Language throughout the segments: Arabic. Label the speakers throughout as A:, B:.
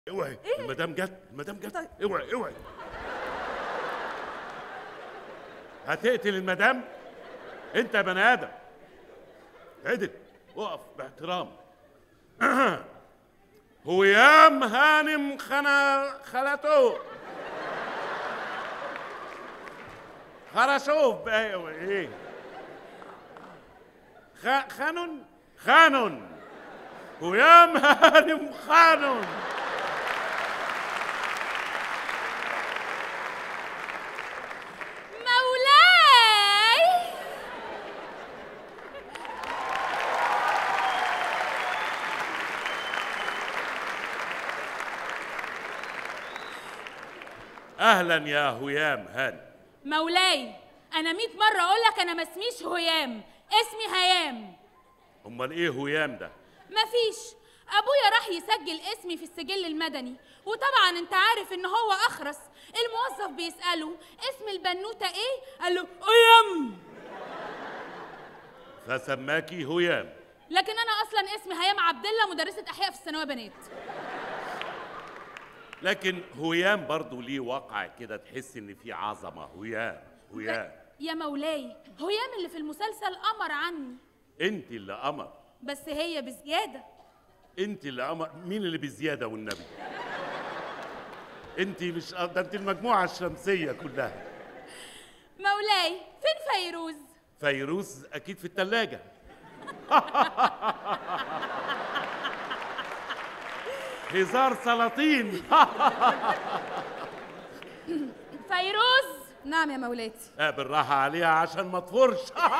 A: اوعي
B: إيه؟
A: المدام جت، المدام جت.
B: طيب.
A: اوعي اوعي. هتقتل المدام؟ انت يا بني ادم عدل، وقف باحترام. هيام هانم خلته خرشوف بقى ايه؟ خانون هيام هانم خانون.
B: مولاي
A: اهلا يا هيام هانم.
B: مولاي، انا 100 مره اقول لك انا ما اسميش هيام، اسمي هيام.
A: امال ايه هيام ده؟
B: مفيش، ابويا راح يسجل اسمي في السجل المدني، وطبعا انت عارف ان هو اخرس. الموظف بيساله اسم البنوته ايه، قال له هيام،
A: فسماكي هيام.
B: لكن انا اصلا اسمي هيام عبد الله، مدرسه احياء في الثانويه بنات.
A: لكن هيام برضه ليه وقع كده، تحس ان في عظمه. هيام
B: يا مولاي، هيام اللي في المسلسل قمر عني.
A: انت اللي قمر،
B: بس هي بزياده.
A: انت اللي قمر. مين اللي بزياده والنبي؟ انت مش ده، انت المجموعه الشمسيه كلها.
B: مولاي، فين فيروز؟
A: فيروز اكيد في الثلاجه. هزار سلاطين.
B: فيروز.
C: نعم يا مولاتي.
A: بالراحه عليها عشان ما تفرش.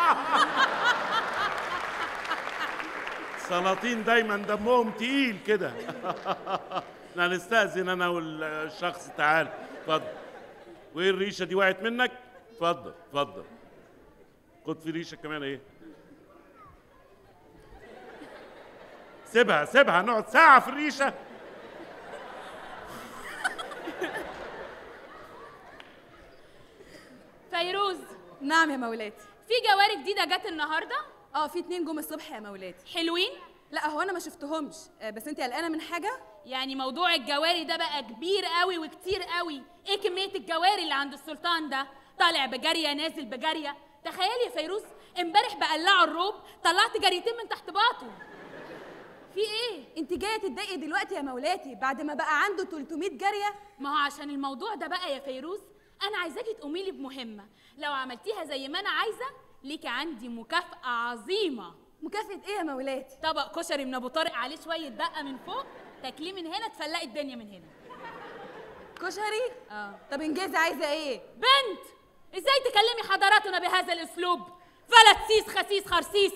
A: سلاطين دايما دمهم تقيل كده. احنا هنستأذن انا والشخص. تعال اتفضل. وايه الريشه دي وقعت منك؟ اتفضل اتفضل. خد في ريشه كمان. ايه؟ سيبها نقعد ساعه في الريشه.
B: فيروز.
C: نعم يا مولاتي.
B: في جواري جديده جت النهارده؟
C: في 2 جم الصبح يا مولاتي.
B: حلوين؟
C: لا هو انا ما شفتهمش، بس انت قلقانه من حاجه؟
B: يعني موضوع الجواري ده بقى كبير قوي وكتير قوي. ايه كميه الجواري اللي عند السلطان ده؟ طالع بجاريه نازل بجاريه. تخيلي يا فيروز، امبارح بقلعوا الروب طلعت جاريتين من تحت باطه. في ايه؟
C: انت جايه تتضايقي دلوقتي يا مولاتي بعد ما بقى عنده 300 جاريه؟
B: ما هو عشان الموضوع ده بقى يا فيروز، انا عايزاكي تقومي لي بمهمه. لو عملتيها زي ما انا عايزه ليكي عندي مكافاه عظيمه.
C: مكافاه ايه يا مولاتي؟
B: طبق كشري من ابو طارق عليه شويه دقه من فوق، تاكليه من هنا تفلقي الدنيا من هنا.
C: كشري؟ طب انجزي، عايزه ايه؟
B: بنت، ازاي تكلمي حضراتنا بهذا الاسلوب؟ فلت سيس خسيس خرسيس.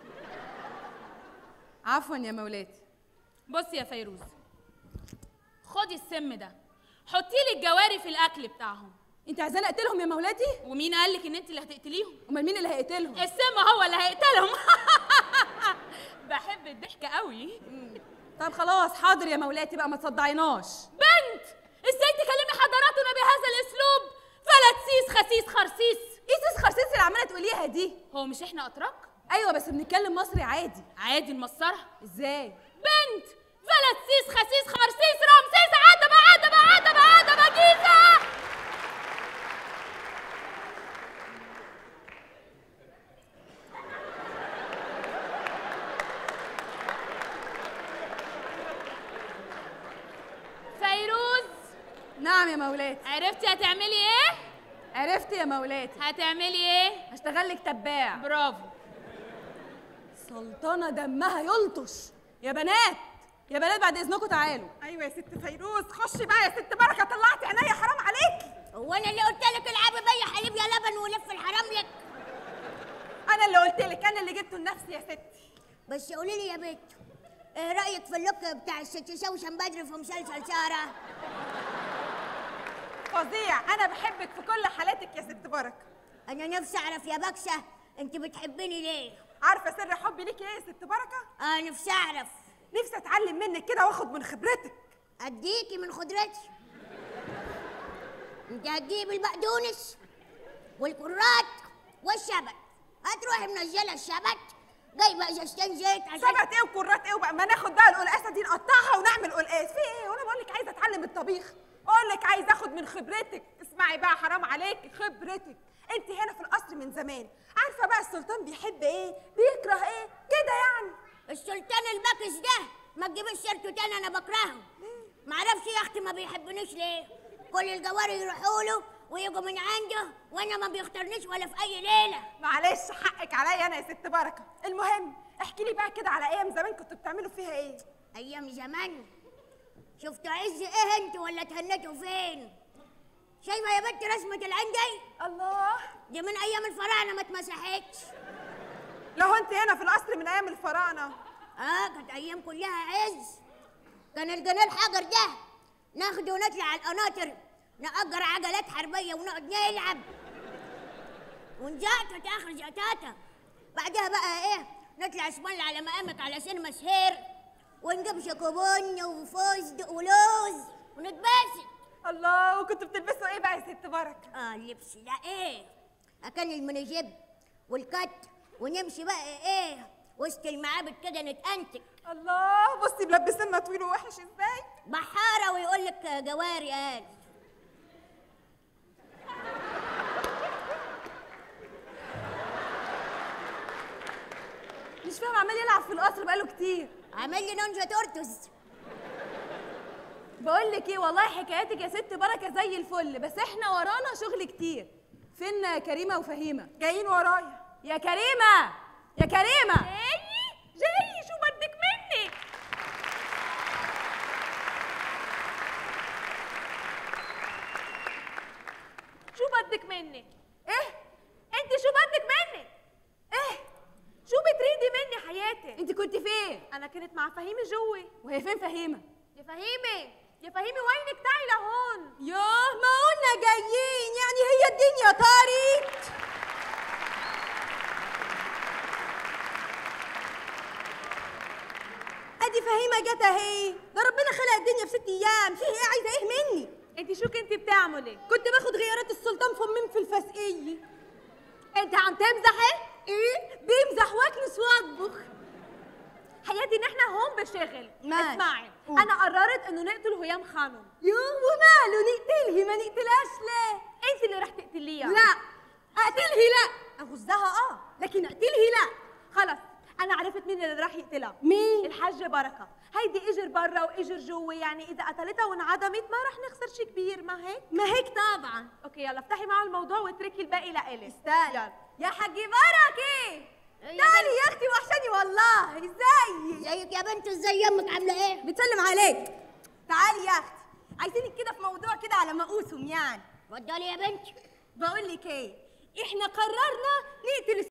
C: عفوا يا مولاتي.
B: بصي يا فيروز، خدي السم ده، حطي لي الجواري في الاكل بتاعهم.
C: انت عايزاني اقتلهم يا مولاتي؟
B: ومين قال لك ان انت اللي هتقتليهم؟
C: امال مين اللي هيقتلهم؟
B: السم هو اللي هيقتلهم. بحب الضحك قوي.
C: طب خلاص حاضر يا مولاتي بقى، ما تصدعيناش.
B: بنت، ازاي تكلمي حضراتنا بهذا الاسلوب؟ فلت سيس خسيس خرسيس.
C: ايه سيس خرسيس اللي عماله تقوليها دي؟
B: هو مش احنا اتراك؟
C: ايوه بس بنتكلم مصري عادي.
B: عادي نمصرها
C: ازاي؟
B: بنت، فلت سيس خسيس خرسيس رمسيس عتبة جيزة. فيروز.
C: نعم يا مولاتي.
B: عرفتي هتعملي ايه؟
C: عرفت يا مولاتي.
B: هتعملي ايه؟
C: هشتغل لك تباع.
B: برافو.
C: سلطانه دمها يلطش. يا بنات يا بنات بعد اذنكم تعالوا.
D: ايوه يا ست فيروز، خشي بقى يا ست بركه، طلعتي عينيا حرام عليكي.
E: هو انا اللي قلت لك العبي بيا حليب يا لبن ولف الحرام لك؟
D: انا اللي قلت لك، انا اللي جبته لنفسي يا ستي.
E: بس قولي لي يا بنت، ايه رايك في اللوك بتاع الست شوشن بدري في مسلسل ساره؟
D: فظيع، انا بحبك في كل حالاتك يا ست بركه.
E: انا نفسي اعرف يا بكشه انت بتحبيني ليه؟
D: عارفه سر حبي ليكي ايه يا ست بركه؟
E: نفسي اعرف.
D: نفسي اتعلم منك كده واخد من خبرتك.
E: اديكي من خضرتي. انت هتجيب البقدونس والكرات والشبت، هتروحي منزله الشبت جايبه ازازتين زيت عشان
D: شبت ايه وكرات ايه وبقى ما ناخد بقى القلقاسه دي نقطعها ونعمل قلقاس. في ايه وانا بقول اقول لك عايزه اتعلم الطبيخ، اقول لك عايزه اخد من خبرتك. اسمعي بقى حرام عليكي، خبرتك انت هنا في القصر من زمان، عارفه بقى السلطان بيحب ايه بيكره ايه كده يعني.
E: السلطان الباكس ده ما تجيبش سيرته تاني، انا بكرهه. معرفش يا اختي ما بيحبنيش ليه. كل الجواري يروحوا له ويجوا من عنده وانا ما بيختارنيش ولا في اي ليله.
D: معلش حقك عليا انا يا ست بركه. المهم احكي لي بقى كده على ايام زمان كنتوا بتعملوا فيها ايه؟
E: ايام زمان شفتوا عز ايه انتوا ولا تهنتوا فين؟ شايفه يا بنت رسمه العندي؟
D: الله،
E: دي من ايام الفراعنه ما اتمسحتش.
D: لو انت هنا في القصر من ايام الفراعنه.
E: كانت ايام كلها عز. كان الجنيه الحجر ده ناخده ونطلع على القناطر، نأجر عجلات حربيه ونقعد نلعب ونزقطط اخر زقطاطه. بعدها بقى ايه، نطلع اسمال على مقامك على سينما سهير ونجيب شوكوبون وفستق ولوز ونتبسط.
D: الله، وكنتوا بتلبسوا ايه بقى يا ست بركه؟
E: اللبس ده ايه، كان المنيجيب والكت، ونمشي بقى ايه وسط المعابد كده نتأنتك.
D: الله، بصي ملبسنا طويل ووحش ازاي.
E: بحاره ويقول لك جواري قال.
C: مش فاهم، عمال يلعب في القصر بقاله كتير.
E: عامل لي نونجا تورتوس.
C: بقول لك ايه، والله حكاياتك يا ست بركه زي الفل، بس احنا ورانا شغل كتير. فين كريمه وفهيمه؟
D: جايين ورايا.
C: يا كريمه، يا كريمه.
D: جاي شو بدك مني؟
C: شو بدك مني؟ ايه؟ انت شو بدك مني؟ ايه؟ شو بتريدي مني حياتي؟ انت كنت فين؟
D: انا كنت مع فهيمه جوي.
C: وهي فين فهيمه؟
D: يا فهيمه، يا فهيمه وينك؟ تعي لهون.
C: ياه، ما قلنا جايين، يعني هي الدنيا طارت. ادي فهيمه جت اهي. ده ربنا خلق الدنيا في 6 ايام، فيه ايه؟ عايزه ايه مني؟
D: انت شو كنتي بتعملي؟
C: كنت باخد غيارات السلطان فمين في الفسقيه. انت عم تمزحي؟ ايه؟ بيمزح واكنس واطبخ.
D: حياتي نحن هون بشغل.
C: ماشي.
D: اسمعي،
C: قول.
D: انا قررت انه نقتل هيام خانم.
C: يوه، وماله نقتلهي؟ ما نقتلهاش ليه؟
D: انت اللي رح تقتليها.
C: لا، اقتلهي لا. اغزها لكن اقتلهي لا.
D: خلص، انا عرفت مين اللي راح يقتلها.
C: مين؟
D: الحاجه بركه. هيدي اجر برا واجر جوا، يعني اذا قتلتها وانعدمت ما رح نخسر شيء كبير، ما هيك؟
C: ما هيك طبعا.
D: اوكي يلا افتحي معه الموضوع واتركي الباقي لإلي.
C: استنى يا حاجة بركة، تعالي يا اختي، وحشاني والله. ازيك؟
E: زيك يا بنت، ازاي امك عامله ايه؟
C: بتسلم عليك. تعالي يا اختي، عايزينك كده في موضوع كده على مقوسهم يعني.
E: اتفضلي يا بنت.
C: بقول لك ايه، احنا قررنا نقتل